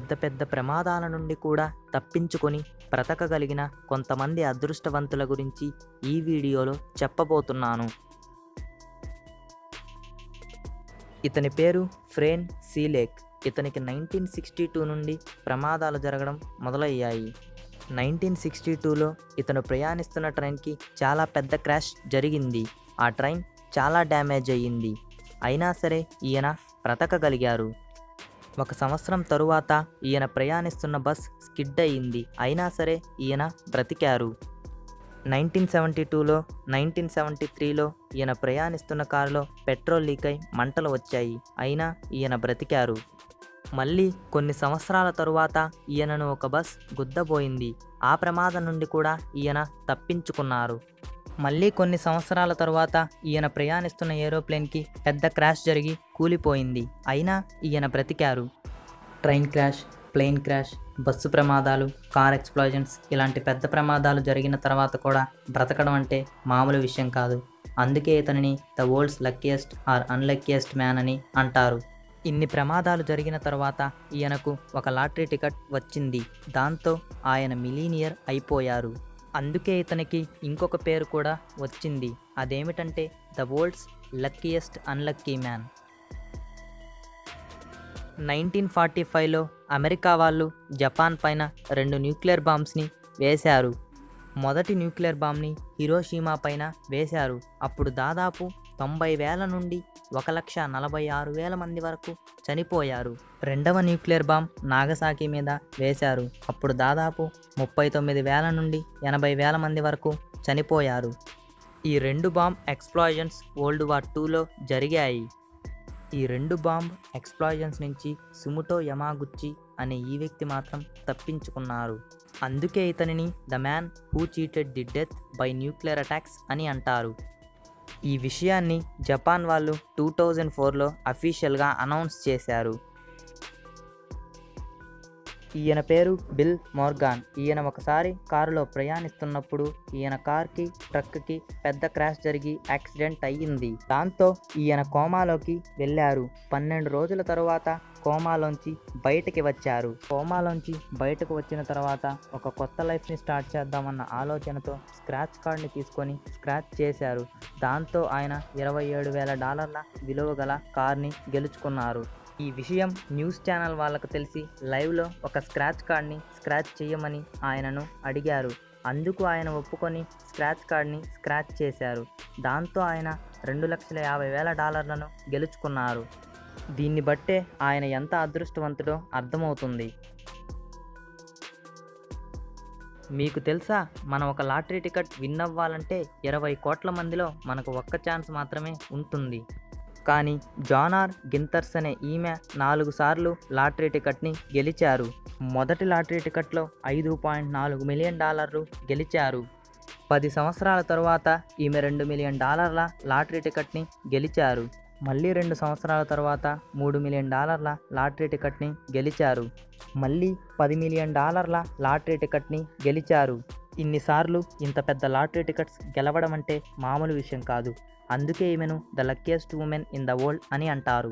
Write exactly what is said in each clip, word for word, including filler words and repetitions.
పెద్ద పెద్ద ప్రమాదాల నుండి కూడా తప్పించుకొని బ్రతకగలిగిన కొంతమంది అదృష్టవంతుల గురించి ఈ వీడియోలో చెప్పబోతున్నాను. ఇతని పేరు ఫ్రేన్ సీలేక్. ఇతనికి నైన్టీన్ సిక్స్టీ టూ నుండి ప్రమాదాలు జరగడం మొదలయ్యాయి. నైన్టీన్ సిక్స్టీ టూలో ఇతను ప్రయాణిస్తున్న ట్రైన్కి చాలా పెద్ద క్రాష్ జరిగింది. ఆ ట్రైన్ చాలా డ్యామేజ్ అయ్యింది. అయినా సరే ఈయన బ్రతకగలిగారు. ఒక సంవత్సరం తరువాత ఈయన ప్రయాణిస్తున్న బస్ స్కిడ్ అయ్యింది. అయినా సరే ఈయన బ్రతికారు. నైన్టీన్ సెవెంటీ టూలో నైన్టీన్ సెవెంటీ త్రీలో ఈయన ప్రయాణిస్తున్న కారులో పెట్రోల్ లీక్ అయి మంటలు వచ్చాయి. అయినా ఈయన బ్రతికారు. మళ్ళీ కొన్ని సంవత్సరాల తరువాత ఈయనను ఒక బస్ గుద్దబోయింది. ఆ ప్రమాదం నుండి కూడా ఈయన తప్పించుకున్నారు. మళ్ళీ కొన్ని సంవత్సరాల తరువాత ఈయన ప్రయాణిస్తున్న ఏరోప్లేన్కి పెద్ద క్రాష్ జరిగి కూలిపోయింది. అయినా ఈయన బ్రతికారు. Train crash, plane crash, bus ప్రమాదాలు, కార్ ఎక్స్ప్లోజన్స్ ఇలాంటి పెద్ద ప్రమాదాలు జరిగిన తర్వాత కూడా బ్రతకడం అంటే మామూలు విషయం కాదు. అందుకే ఇతనిని the world's luckiest or unluckiest man అని అంటారు. ఇన్ని ప్రమాదాలు జరిగిన తర్వాత ఈయనకు ఒక లాటరీ టికెట్ వచ్చింది. దాంతో ఆయన మిలీనియర్ అయిపోయారు. అందుకే ఇతనికి ఇంకొక పేరు కూడా వచ్చింది. అదేమిటంటే the world's luckiest unlucky man. Nineteen forty ఫైవ్లో అమెరికా వాళ్ళు జపాన్ పైన రెండు న్యూక్లియర్ బాంబ్స్ని వేశారు. మొదటి న్యూక్లియర్ బాంబ్ని హిరోషిమా పైన వేశారు. అప్పుడు దాదాపు తొంభై వేల నుండి ఒక లక్ష నలభై ఆరు వేల మంది వరకు చనిపోయారు. రెండవ న్యూక్లియర్ బాంబ్ నాగసాకి మీద వేశారు. అప్పుడు దాదాపు ముప్పై తొమ్మిది వేల నుండి ఎనభై వేల మంది వరకు చనిపోయారు. ఈ రెండు బాంబ్ ఎక్స్ప్లోజన్స్ వరల్డ్ వార్ టూలో జరిగాయి. ఈ రెండు బాంబ్ ఎక్స్ప్లోజన్స్ నుంచి సుమోటో యమాగుచి అనే ఈ వ్యక్తి మాత్రం తప్పించుకున్నారు. అందుకే ఇతనిని the man who cheated the death by nuclear attacks అని అంటారు. ఈ విషయాన్ని జపాన్ వాళ్ళు టూ థౌజండ్ ఫోర్లో అఫీషియల్గా అనౌన్స్ చేశారు. ఈయన పేరు బిల్ మోర్గాన్. ఈయన ఒకసారి కారులో ప్రయాణిస్తున్నప్పుడు ఈయన కార్కి ట్రక్కి పెద్ద క్రాష్ జరిగి యాక్సిడెంట్ అయ్యింది. దాంతో ఈయన కోమాలోకి వెళ్ళారు. పన్నెండు రోజుల తరువాత కోమాలోంచి బయటకి వచ్చారు. కోమాలోంచి బయటకు వచ్చిన తర్వాత ఒక కొత్త లైఫ్ని స్టార్ట్ చేద్దామన్న ఆలోచనతో స్క్రాచ్ కార్డ్ని తీసుకొని స్క్రాచ్ చేశారు. దాంతో ఆయన ఇరవై ఏడు వేల డాలర్ల విలువ గల కార్ని గెలుచుకున్నారు. ఈ విషయం న్యూస్ ఛానల్ వాళ్ళకు తెలిసి లైవ్లో ఒక స్క్రాచ్ కార్డ్ని స్క్రాచ్ చేయమని ఆయనను అడిగారు. అందుకు ఆయన ఒప్పుకొని స్క్రాచ్ కార్డ్ని స్క్రాచ్ చేశారు. దాంతో ఆయన రెండు లక్షల యాభై వేల డాలర్లను గెలుచుకున్నారు. దీన్ని బట్టే ఆయన ఎంత అదృష్టవంతుడో అర్థమవుతుంది. మీకు తెలుసా, మనం ఒక లాటరీ టికెట్ విన్ అవ్వాలంటే ఇరవై కోట్ల మందిలో మనకు ఒక్క ఛాన్స్ మాత్రమే ఉంటుంది. కానీ జాన్ ఆర్ గింతర్స్ అనే ఈమె నాలుగు సార్లు లాటరీ టికెట్ని గెలిచారు. మొదటి లాటరీ టికెట్లో ఐదు పాయింట్ నాలుగు మిలియన్ డాలర్లు గెలిచారు. పది సంవత్సరాల తరువాత ఈమె రెండు మిలియన్ డాలర్ల లాటరీ టికెట్ని గెలిచారు. మళ్ళీ రెండు సంవత్సరాల తర్వాత మూడు మిలియన్ డాలర్ల లాటరీ టికెట్ని గెలిచారు. మళ్ళీ పది మిలియన్ డాలర్ల లాటరీ టికెట్ని గెలిచారు. ఇన్నిసార్లు ఇంత పెద్ద లాటరీ టికెట్స్ గెలవడం అంటే మామూలు విషయం కాదు. అందుకే ఈమెను the luckiest women in the world అని అంటారు.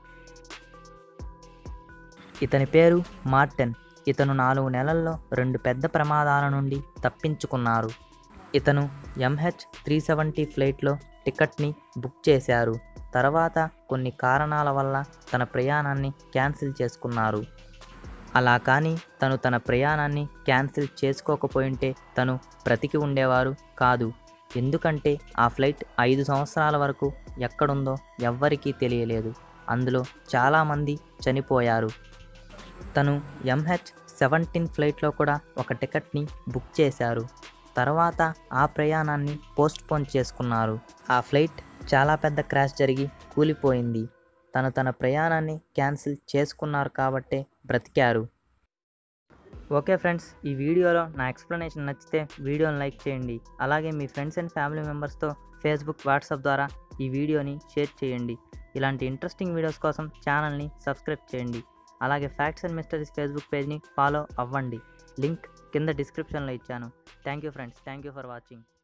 ఇతని పేరు మార్టిన్. ఇతను నాలుగు నెలల్లో రెండు పెద్ద ప్రమాదాల నుండి తప్పించుకున్నారు. ఇతను ఎంహెచ్ త్రీ సెవెంటీ ఫ్లైట్లో టికెట్ని బుక్ చేశారు. తర్వాత కొన్ని కారణాల వల్ల తన ప్రయాణాన్ని క్యాన్సిల్ చేసుకున్నారు. అలా కానీ తను తన ప్రయాణాన్ని క్యాన్సిల్ చేసుకోకపోయింటే తను బ్రతికి ఉండేవారు కాదు. ఎందుకంటే ఆ ఫ్లైట్ ఐదు సంవత్సరాల వరకు ఎక్కడుందో ఎవ్వరికీ తెలియలేదు. అందులో చాలామంది చనిపోయారు. తను ఎంహెచ్ సెవెంటీన్ ఫ్లైట్లో కూడా ఒక టికెట్ని బుక్ చేశారు. తర్వాత ఆ ప్రయాణాన్ని పోస్ట్పోన్ చేసుకున్నారు. ఆ ఫ్లైట్ చాలా పెద్ద క్రాష్ జరిగి కూలిపోయింది. తను తన ప్రయాణాన్ని క్యాన్సిల్ చేసుకున్నారు కాబట్టే బ్రతికారు. ఓకే ఫ్రెండ్స్, ఈ వీడియోలో నా ఎక్స్ప్లెనేషన్ నచ్చితే వీడియోని లైక్ చేయండి. అలాగే మీ ఫ్రెండ్స్ అండ్ ఫ్యామిలీ మెంబర్స్తో ఫేస్బుక్, వాట్సాప్ ద్వారా ఈ వీడియోని షేర్ చేయండి. ఇలాంటి ఇంట్రెస్టింగ్ వీడియోస్ కోసం ఛానల్ని సబ్స్క్రైబ్ చేయండి. అలాగే ఫ్యాక్ట్స్ అండ్ మిస్టరీస్ ఫేస్బుక్ పేజ్ని ఫాలో అవ్వండి. లింక్ కింద డిస్క్రిప్షన్లో ఇచ్చాను. Thank you friends. Thank you for watching.